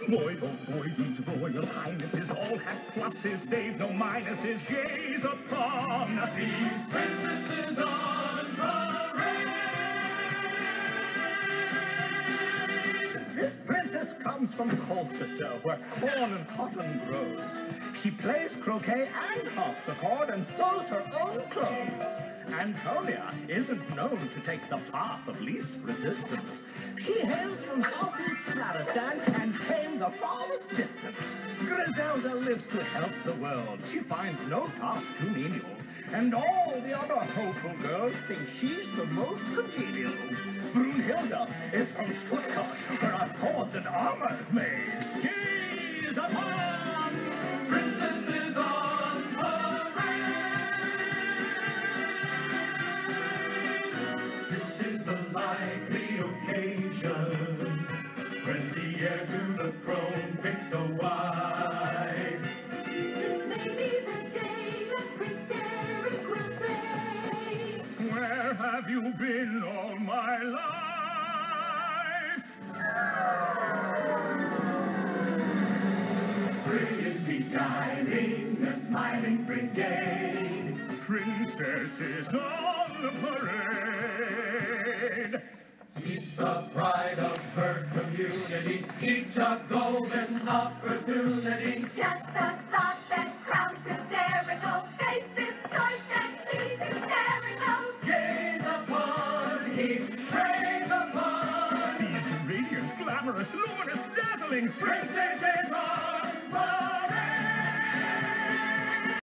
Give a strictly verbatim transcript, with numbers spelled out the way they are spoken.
Boy, oh boy, these royal highnesses all have pluses, they've no minuses. Gaze upon these princesses on parade. This princess comes from Colchester, where corn and cotton grows. She plays croquet and harpsichord and sews her own clothes. Antonia isn't known to take the path of least resistance. She hails from southeast Slavistan and came the farthest distance. Griselda lives to help the world. She finds no task too menial. And all the other hopeful girls think she's the most congenial. Brunhilde is from Stuttgart, where our swords and armor's made. Gaze upon princesses on parade. This is the likely occasion when the heir to the throne picks a wife. This may be the day that Prince Derek will say, Where have you been all my life? brilliantly guiding a smiling brigade. Princesses on the parade. Each the pride of her community, each a golden opportunity. Just the thought